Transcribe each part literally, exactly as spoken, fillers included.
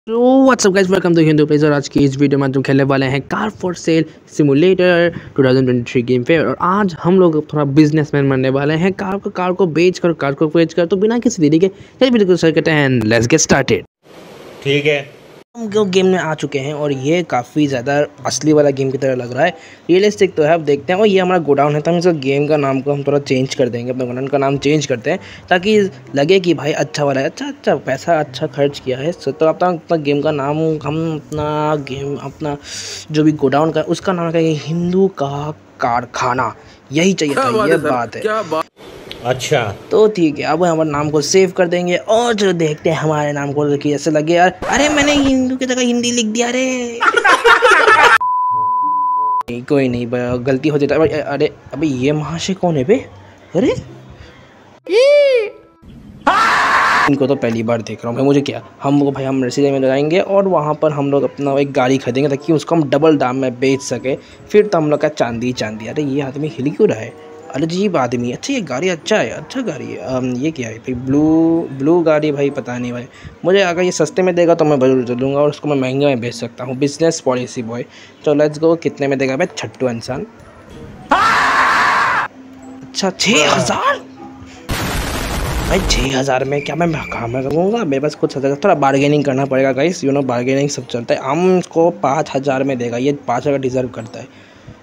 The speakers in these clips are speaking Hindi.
तो what's up guys, welcome to Hindu place. और आज की इस वीडियो में हम खेलने वाले हैं कार फॉर सेल सिमुलेटर दो हज़ार तेईस गेम पे। और आज हम लोग थोड़ा बिजनेसमैन बनने वाले हैं। कार को कार को बेच कर कार को बेच कर तो बिना किसी देरी के चलिए वीडियो को स्टार्ट करते हैं। Let's get started. ठीक है, हम जो गेम में आ चुके हैं और ये काफ़ी ज़्यादा असली वाला गेम की तरह लग रहा है। रियलिस्टिक तो है, अब देखते हैं। और ये हमारा गोडाउन है, तो हम इस गेम का नाम को हम थोड़ा चेंज कर देंगे, अपने गोडाउन का नाम चेंज करते हैं ताकि लगे कि भाई अच्छा वाला है, अच्छा अच्छा पैसा अच्छा खर्च किया है। तो अपना अपना गेम का नाम हम अपना गेम अपना जो भी गोडाउन का उसका नाम रखेंगे हिंदू का कारखाना। यही चाहिए था, ये बात है। क्या बात? अच्छा तो ठीक है, अब हमारे नाम को सेव कर देंगे और जो देखते हैं हमारे नाम को कि ऐसे लगे यार, अरे मैंने हिंदू की जगह हिंदी लिख दिया रे। नहीं, कोई नहीं, गलती हो जाता है। अरे अबे ये महाशय कौन है बे? अरे इनको तो पहली बार देख रहा हूँ भाई। मुझे क्या, हम भाई हम रसीदे में जाएंगे और वहाँ पर हम लोग अपना एक गाड़ी खरीदेंगे ताकि उसको हम डबल दाम में बेच सके। फिर तो हम लोग का चांदी चांदी। अरे ये आदमी हिल क्यों रहा है? अजीब आदमी। अच्छा ये गाड़ी अच्छा है, अच्छा गाड़ी है। आम, ये क्या है भाई? ब्लू ब्लू गाड़ी भाई, पता नहीं भाई। मुझे अगर ये सस्ते में देगा तो मैं जरूर चलूँगा और उसको मैं महंगे में बेच सकता हूँ। Business policy boy. तो लेट्स गो। कितने में देगा भाई छट्टू इंसान? अच्छा छः हज़ार भाई। छः हज़ार में क्या मैं कहाँ में करूँगा? मेरे पास कुछ हज़ार, थोड़ा बार्गेनिंग करना पड़ेगा गाइस। यू नो बार्गेनिंग सब चलता है। हम इसको पाँच हज़ार में देगा, ये पाँच हज़ार डिजर्व करता है।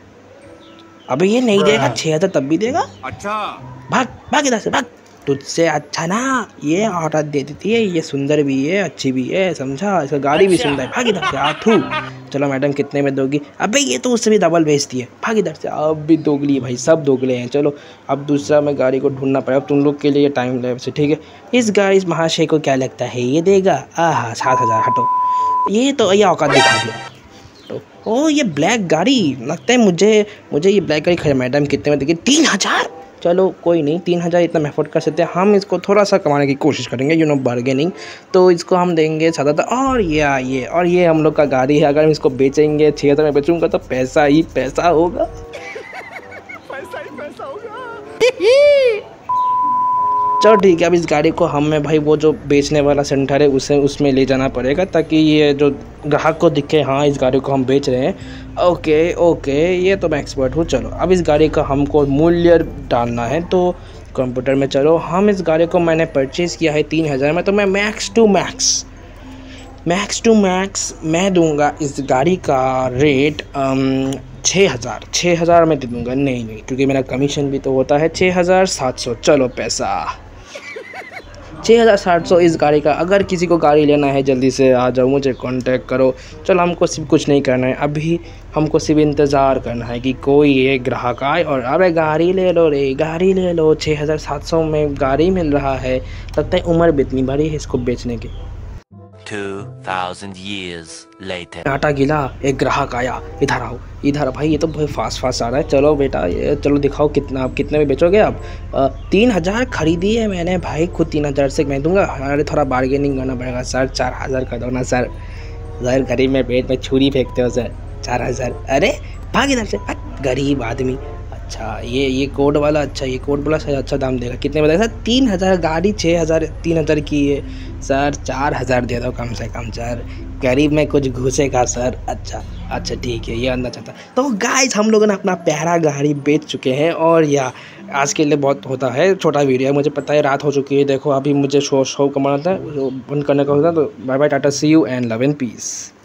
अबे ये नहीं देगा छः हज़ार तब भी देगा? अच्छा भाग भाग इधर से भाग। तुझसे अच्छा ना ये औरत दे देती है, ये सुंदर भी है, अच्छी भी है, समझा? इसका गाड़ी भी सुंदर है। भाग इधर से आथू। चलो मैडम कितने में दोगी? अबे ये तो उससे भी डबल बेचती है। भाग इधर से। अब भी दोगली है भाई, सब दोगले हैं। चलो अब दूसरा मैं गाड़ी को ढूंढना पड़ेगा। तुम लोग के लिए टाइम लगे से, ठीक है। इस गाड़ी इस महाशय को क्या लगता है ये देगा? आहा सात हज़ार हटो। ये तो ये औकात दिखा दिया। तो ओ ये ब्लैक गाड़ी लगता है मुझे मुझे ये ब्लैक गाड़ी खरीद। मैडम कितने में देगी? तीन हज़ार। चलो कोई नहीं, तीन हज़ार इतना मैं अफोर्ड कर सकते हैं। हम इसको थोड़ा सा कमाने की कोशिश करेंगे, यू नो बार्गेनिंग। तो इसको हम देंगे ज़्यादा। और ये ये और ये हम लोग का गाड़ी है। अगर हम इसको बेचेंगे छः हज़ार में बेचूंगा तो पैसा ही पैसा होगा। पैसा ही पैसा होगा। चलो ठीक है, अब इस गाड़ी को हमें भाई वो जो बेचने वाला सेंटर है उसे उसमें ले जाना पड़ेगा ताकि ये जो ग्राहक को दिखे हाँ इस गाड़ी को हम बेच रहे हैं। ओके ओके, ये तो मैं एक्सपर्ट हूँ। चलो अब इस गाड़ी का हमको मूल्य डालना है, तो कंप्यूटर में चलो। हम इस गाड़ी को मैंने परचेज़ किया है तीन हज़ार में, तो मैं max to max max to max मैं दूंगा इस गाड़ी का रेट छः हज़ार छः हज़ार में दे दूँगा। नहीं नहीं, क्योंकि मेरा कमीशन भी तो होता है। छः हज़ार सात सौ। चलो पैसा छः हज़ार सात सौ इस गाड़ी का। अगर किसी को गाड़ी लेना है जल्दी से आ जाओ, मुझे कांटेक्ट करो। चलो हमको सिर्फ कुछ नहीं करना है अभी, हमको सिर्फ इंतज़ार करना है कि कोई एक ग्राहक आए और अरे गाड़ी ले लो रे, गाड़ी ले लो। छः हज़ार सात सौ में गाड़ी मिल रहा है। लगता है उम्र भी इतनी बड़ी है इसको बेचने की। two thousand years later. आटा गिला, एक ग्राहक आया। इधर आओ इधर भाई, ये तो बहुत फास्ट फास्ट आ रहा है। चलो बेटा ये चलो दिखाओ कितना, आप कितने में बेचोगे? आप तीन हज़ार खरीदी है मैंने भाई, खुद तीन हज़ार से मैं दूंगा। अरे थोड़ा बार्गेनिंग करना पड़ेगा सर। चार हज़ार कर दो ना सर। सर गरीब में पेट में छुरी फेंकते हो सर। चार हज़ार। अरे भाग इधर से, गरीब आदमी। अच्छा ये ये कोड वाला, अच्छा ये कोड वाला सर अच्छा दाम देगा। कितने में देगा सर? तीन हज़ार गाड़ी छः हज़ार तीन हज़ार की है सर। चार हज़ार दे दो कम से कम सर, गरीब में कुछ घुसेगा सर। अच्छा अच्छा ठीक है, ये आना चाहता। तो गाइस हम लोगों ने अपना प्यारा गाड़ी बेच चुके हैं। और या आज के लिए बहुत होता है, छोटा वीडियो है, मुझे पता है रात हो चुकी है। देखो अभी मुझे शो शो कमाना था, बंद करने का होता है। तो bye bye, tata, see you and love and piece.